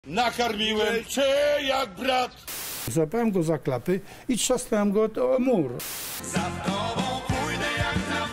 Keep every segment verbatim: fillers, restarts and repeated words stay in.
Nakarmiłem cię jak brat. Złapałem go za klapy i trzasnąłem go o mur. Za tobą pójdę jak na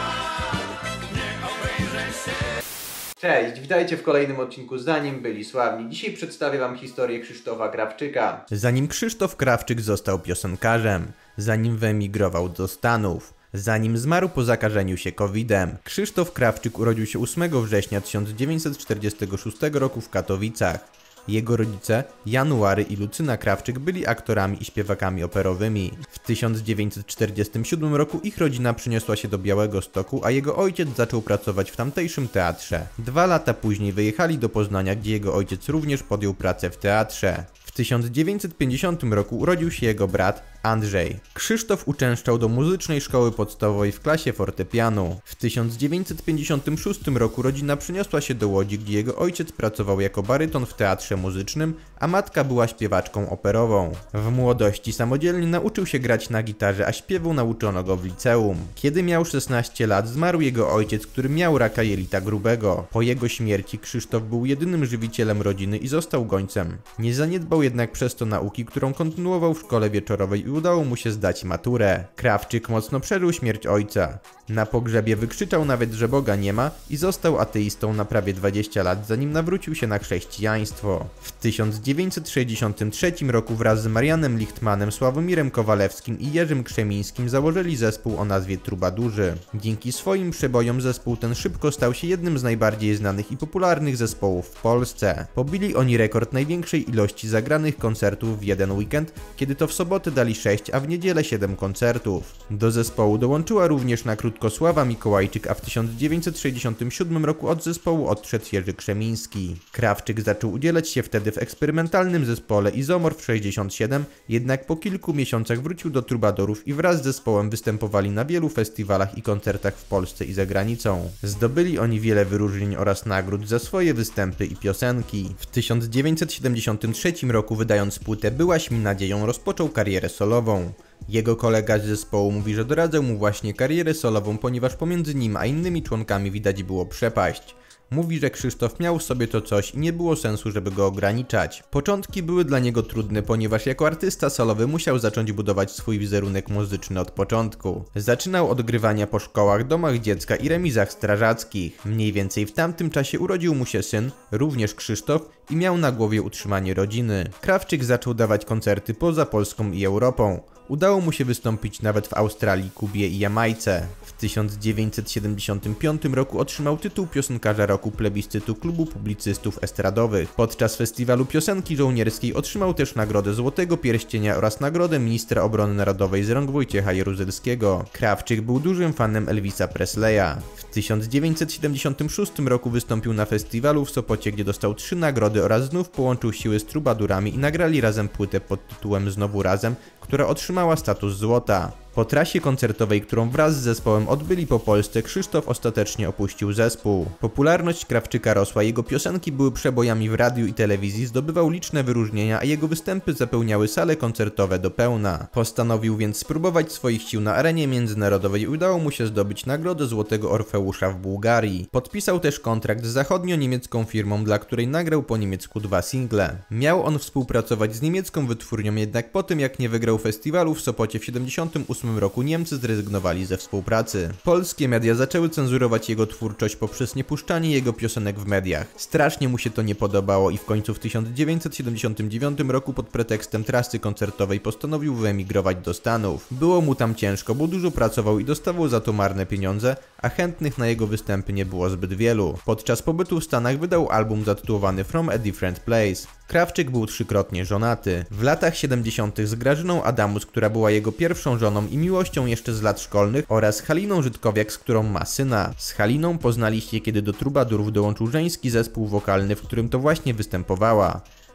bal, nie obejrzę się. Cześć, witajcie w kolejnym odcinku Zanim byli sławni. Dzisiaj przedstawię wam historię Krzysztofa Krawczyka. Zanim Krzysztof Krawczyk został piosenkarzem, zanim wyemigrował do Stanów, zanim zmarł po zakażeniu się kowidem. Krzysztof Krawczyk urodził się ósmego września tysiąc dziewięćset czterdziestego szóstego roku w Katowicach. Jego rodzice, January i Lucyna Krawczyk, byli aktorami i śpiewakami operowymi. W tysiąc dziewięćset czterdziestym siódmym roku ich rodzina przeniosła się do Białegostoku, a jego ojciec zaczął pracować w tamtejszym teatrze. Dwa lata później wyjechali do Poznania, gdzie jego ojciec również podjął pracę w teatrze. W tysiąc dziewięćset pięćdziesiątym roku urodził się jego brat Andrzej. Krzysztof uczęszczał do muzycznej szkoły podstawowej w klasie fortepianu. W tysiąc dziewięćset pięćdziesiątym szóstym roku rodzina przeniosła się do Łodzi, gdzie jego ojciec pracował jako baryton w teatrze muzycznym, a matka była śpiewaczką operową. W młodości samodzielnie nauczył się grać na gitarze, a śpiewu nauczono go w liceum. Kiedy miał szesnaście lat, zmarł jego ojciec, który miał raka jelita grubego. Po jego śmierci Krzysztof był jedynym żywicielem rodziny i został gońcem. Nie zaniedbał jednak przez to nauki, którą kontynuował w szkole wieczorowej i udało mu się zdać maturę. Krawczyk mocno przeżył śmierć ojca. Na pogrzebie wykrzyczał nawet, że Boga nie ma i został ateistą na prawie dwadzieścia lat, zanim nawrócił się na chrześcijaństwo. W tysiąc dziewięćset sześćdziesiątym trzecim roku wraz z Marianem Lichtmanem, Sławomirem Kowalewskim i Jerzym Krzemińskim założyli zespół o nazwie Trubadurzy. Dzięki swoim przebojom zespół ten szybko stał się jednym z najbardziej znanych i popularnych zespołów w Polsce. Pobili oni rekord największej ilości zagranych koncertów w jeden weekend, kiedy to w sobotę dali sześć, a w niedzielę siedem koncertów. Do zespołu dołączyła również na krótko Sława Mikołajczyk, a w tysiąc dziewięćset sześćdziesiątym siódmym roku od zespołu odszedł Jerzy Krzemiński. Krawczyk zaczął udzielać się wtedy w eksperymentalnym zespole Izomorf sześćdziesiąt siedem, jednak po kilku miesiącach wrócił do Trubadurów i wraz z zespołem występowali na wielu festiwalach i koncertach w Polsce i za granicą. Zdobyli oni wiele wyróżnień oraz nagród za swoje występy i piosenki. W tysiąc dziewięćset siedemdziesiątym trzecim roku, wydając płytę Byłaś mi nadzieją, rozpoczął karierę solową. Jego kolega z zespołu mówi, że doradzał mu właśnie karierę solową, ponieważ pomiędzy nim a innymi członkami widać było przepaść. Mówi, że Krzysztof miał w sobie to coś i nie było sensu, żeby go ograniczać. Początki były dla niego trudne, ponieważ jako artysta solowy musiał zacząć budować swój wizerunek muzyczny od początku. Zaczynał od grywania po szkołach, domach dziecka i remizach strażackich. Mniej więcej w tamtym czasie urodził mu się syn, również Krzysztof, i miał na głowie utrzymanie rodziny. Krawczyk zaczął dawać koncerty poza Polską i Europą. Udało mu się wystąpić nawet w Australii, Kubie i Jamajce. W tysiąc dziewięćset siedemdziesiątym piątym roku otrzymał tytuł piosenkarza roku plebiscytu Klubu Publicystów Estradowych. Podczas festiwalu piosenki żołnierskiej otrzymał też nagrodę Złotego Pierścienia oraz nagrodę Ministra Obrony Narodowej z rąk Wojciecha Jaruzelskiego. Krawczyk był dużym fanem Elvisa Presleya. W tysiąc dziewięćset siedemdziesiątym szóstym roku wystąpił na festiwalu w Sopocie, gdzie dostał trzy nagrody oraz znów połączył siły z Trubadurami i nagrali razem płytę pod tytułem Znowu Razem, która otrzymała status złota. Po trasie koncertowej, którą wraz z zespołem odbyli po Polsce, Krzysztof ostatecznie opuścił zespół. Popularność Krawczyka rosła, jego piosenki były przebojami w radiu i telewizji, zdobywał liczne wyróżnienia, a jego występy zapełniały sale koncertowe do pełna. Postanowił więc spróbować swoich sił na arenie międzynarodowej i udało mu się zdobyć nagrodę Złotego Orfeusza w Bułgarii. Podpisał też kontrakt z zachodnio-niemiecką firmą, dla której nagrał po niemiecku dwa single. Miał on współpracować z niemiecką wytwórnią, jednak po tym jak nie wygrał festiwalu w Sopocie w siedemdziesiątym ósmym roku Niemcy zrezygnowali ze współpracy. Polskie media zaczęły cenzurować jego twórczość poprzez niepuszczanie jego piosenek w mediach. Strasznie mu się to nie podobało i w końcu w tysiąc dziewięćset siedemdziesiątym dziewiątym roku pod pretekstem trasy koncertowej postanowił wyemigrować do Stanów. Było mu tam ciężko, bo dużo pracował i dostawał za to marne pieniądze, a chętnych na jego występy nie było zbyt wielu. Podczas pobytu w Stanach wydał album zatytułowany From a Different Place. Krawczyk był trzykrotnie żonaty. W latach siedemdziesiątych z Grażyną Adamus, która była jego pierwszą żoną i miłością jeszcze z lat szkolnych, oraz Haliną Żydkowiak, z którą ma syna. Z Haliną poznali się, kiedy do Trubadurów dołączył żeński zespół wokalny, w którym to właśnie występowała.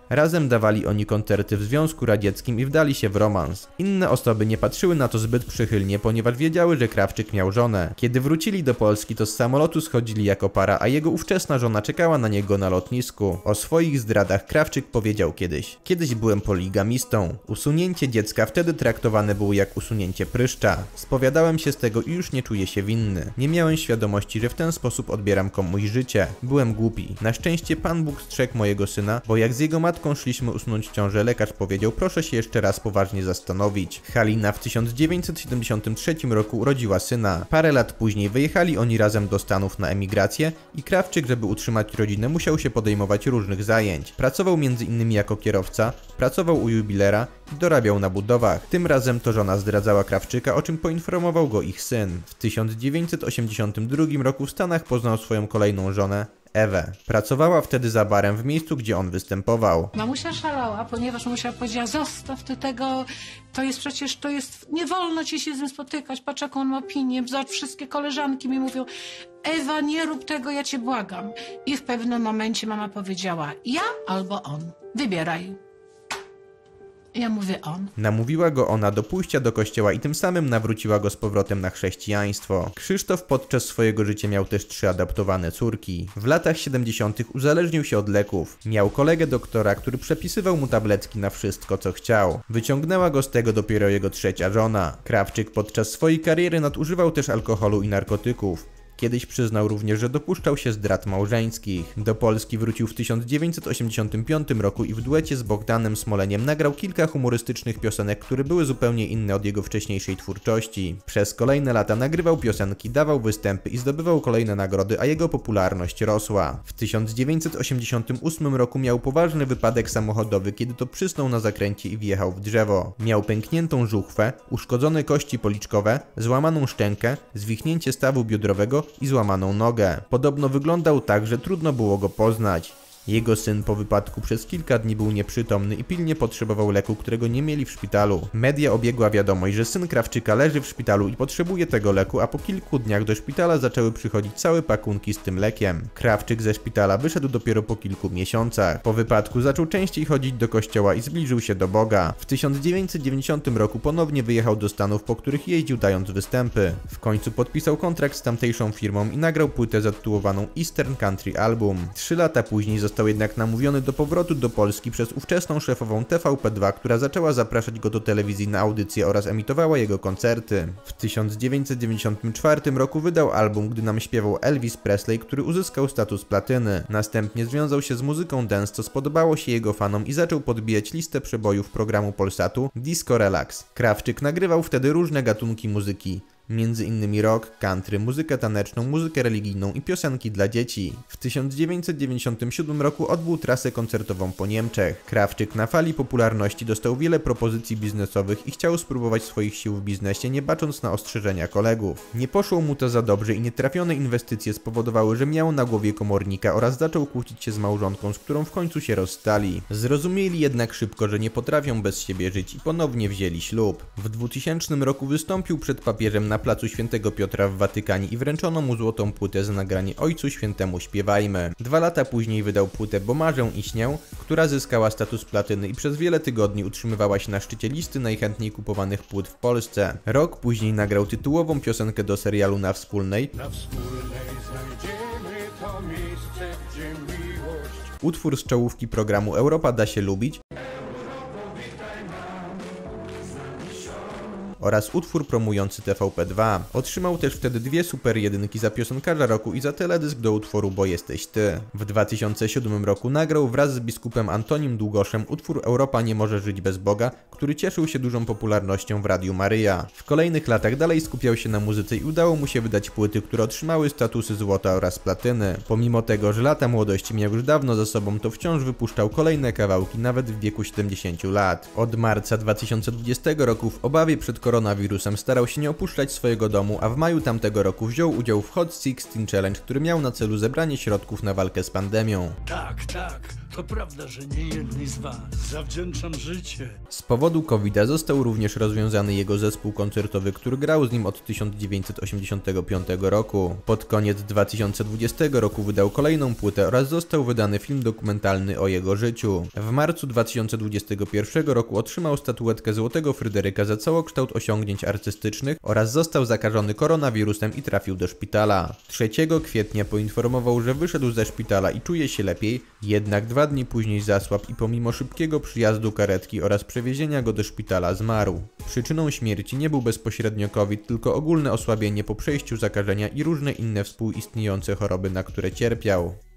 Razem dawali oni koncerty w Związku Radzieckim i wdali się w romans. Inne osoby nie patrzyły na to zbyt przychylnie, ponieważ wiedziały, że Krawczyk miał żonę. Kiedy wrócili do Polski, to z samolotu schodzili jako para, a jego ówczesna żona czekała na niego na lotnisku. O swoich zdradach Krawczyk powiedział kiedyś: kiedyś byłem poligamistą. Usunięcie dziecka wtedy traktowane było jak usunięcie pryszcza. Spowiadałem się z tego i już nie czuję się winny. Nie miałem świadomości, że w ten sposób odbieram komuś życie. Byłem głupi. Na szczęście Pan Bóg strzegł mojego syna, bo jak z jego matką szliśmy usunąć ciążę, lekarz powiedział: proszę się jeszcze raz poważnie zastanowić. Halina w tysiąc dziewięćset siedemdziesiątym trzecim roku urodziła syna. Parę lat później wyjechali oni razem do Stanów na emigrację i Krawczyk, żeby utrzymać rodzinę, musiał się podejmować różnych zajęć. Pracował między innymi jako kierowca, pracował u jubilera i dorabiał na budowach. Tym razem to żona zdradzała Krawczyka, o czym poinformował go ich syn. W tysiąc dziewięćset osiemdziesiątym drugim roku w Stanach poznał swoją kolejną żonę, Ewę. Pracowała wtedy za barem w miejscu, gdzie on występował. Mamusia szalała, ponieważ mamusia powiedziała: zostaw ty tego, to jest przecież, to jest, nie wolno ci się z nim spotykać, patrz jaką on ma opinię, zobacz, wszystkie koleżanki mi mówią: Ewa, nie rób tego, ja cię błagam. I w pewnym momencie mama powiedziała: ja albo on, wybieraj. Ja mówię: on. Namówiła go ona do pójścia do kościoła i tym samym nawróciła go z powrotem na chrześcijaństwo. Krzysztof podczas swojego życia miał też trzy adoptowane córki. W latach siedemdziesiątych uzależnił się od leków. Miał kolegę doktora, który przepisywał mu tabletki na wszystko, co chciał. Wyciągnęła go z tego dopiero jego trzecia żona. Krawczyk podczas swojej kariery nadużywał też alkoholu i narkotyków. Kiedyś przyznał również, że dopuszczał się zdrad małżeńskich. Do Polski wrócił w tysiąc dziewięćset osiemdziesiątym piątym roku i w duecie z Bogdanem Smoleniem nagrał kilka humorystycznych piosenek, które były zupełnie inne od jego wcześniejszej twórczości. Przez kolejne lata nagrywał piosenki, dawał występy i zdobywał kolejne nagrody, a jego popularność rosła. W tysiąc dziewięćset osiemdziesiątym ósmym roku miał poważny wypadek samochodowy, kiedy to przysnął na zakręcie i wjechał w drzewo. Miał pękniętą żuchwę, uszkodzone kości policzkowe, złamaną szczękę, zwichnięcie stawu biodrowego i złamaną nogę. Podobno wyglądał tak, że trudno było go poznać. Jego syn po wypadku przez kilka dni był nieprzytomny i pilnie potrzebował leku, którego nie mieli w szpitalu. Media obiegła wiadomość, że syn Krawczyka leży w szpitalu i potrzebuje tego leku, a po kilku dniach do szpitala zaczęły przychodzić całe pakunki z tym lekiem. Krawczyk ze szpitala wyszedł dopiero po kilku miesiącach. Po wypadku zaczął częściej chodzić do kościoła i zbliżył się do Boga. W tysiąc dziewięćset dziewięćdziesiątym roku ponownie wyjechał do Stanów, po których jeździł dając występy. W końcu podpisał kontrakt z tamtejszą firmą i nagrał płytę zatytułowaną Eastern Country Album. Trzy lata później został jednak namówiony do powrotu do Polski przez ówczesną szefową T V P dwa, która zaczęła zapraszać go do telewizji na audycje oraz emitowała jego koncerty. W tysiąc dziewięćset dziewięćdziesiątym czwartym roku wydał album, gdy nam śpiewał Elvis Presley, który uzyskał status platyny. Następnie związał się z muzyką dance, co spodobało się jego fanom i zaczął podbijać listę przebojów programu Polsatu Disco Relax. Krawczyk nagrywał wtedy różne gatunki muzyki. Między innymi rock, country, muzykę taneczną, muzykę religijną i piosenki dla dzieci. W tysiąc dziewięćset dziewięćdziesiątym siódmym roku odbył trasę koncertową po Niemczech. Krawczyk na fali popularności dostał wiele propozycji biznesowych i chciał spróbować swoich sił w biznesie, nie bacząc na ostrzeżenia kolegów. Nie poszło mu to za dobrze i nietrafione inwestycje spowodowały, że miał na głowie komornika oraz zaczął kłócić się z małżonką, z którą w końcu się rozstali. Zrozumieli jednak szybko, że nie potrafią bez siebie żyć i ponownie wzięli ślub. W dwutysięcznym roku wystąpił przed papieżem na placu Świętego Piotra w Watykanie i wręczono mu złotą płytę za nagranie Ojcu Świętemu śpiewajmy. Dwa lata później wydał płytę Bo marzę i śnię, która zyskała status platyny i przez wiele tygodni utrzymywała się na szczycie listy najchętniej kupowanych płyt w Polsce. Rok później nagrał tytułową piosenkę do serialu Na Wspólnej. Na wspólnej znajdziemy to miejsce, gdzie miłość. Utwór z czołówki programu Europa da się lubić oraz utwór promujący T V P dwa. Otrzymał też wtedy dwie super jedynki za piosenkarza roku i za teledysk do utworu Bo jesteś ty. W dwa tysiące siódmym roku nagrał wraz z biskupem Antonim Długoszem utwór Europa nie może żyć bez Boga, który cieszył się dużą popularnością w Radiu Maryja. W kolejnych latach dalej skupiał się na muzyce i udało mu się wydać płyty, które otrzymały statusy złota oraz platyny. Pomimo tego, że lata młodości miał już dawno za sobą, to wciąż wypuszczał kolejne kawałki nawet w wieku siedemdziesięciu lat. Od marca dwa tysiące dwudziestego roku w obawie przed koronawirusem starał się nie opuszczać swojego domu, a w maju tamtego roku wziął udział w Hot sixteen Challenge, który miał na celu zebranie środków na walkę z pandemią. Tak, tak, to prawda, że nie jednej z was zawdzięczam życie. Z powodu kowida został również rozwiązany jego zespół koncertowy, który grał z nim od tysiąc dziewięćset osiemdziesiątego piątego roku. Pod koniec dwa tysiące dwudziestego roku wydał kolejną płytę oraz został wydany film dokumentalny o jego życiu. W marcu dwa tysiące dwudziestego pierwszego roku otrzymał statuetkę Złotego Fryderyka za całokształt osiągnięć artystycznych oraz został zakażony koronawirusem i trafił do szpitala. trzeciego kwietnia poinformował, że wyszedł ze szpitala i czuje się lepiej, jednak dwa dni później zasłabł i pomimo szybkiego przyjazdu karetki oraz przewiezienia go do szpitala zmarł. Przyczyną śmierci nie był bezpośrednio COVID, tylko ogólne osłabienie po przejściu zakażenia i różne inne współistniejące choroby, na które cierpiał.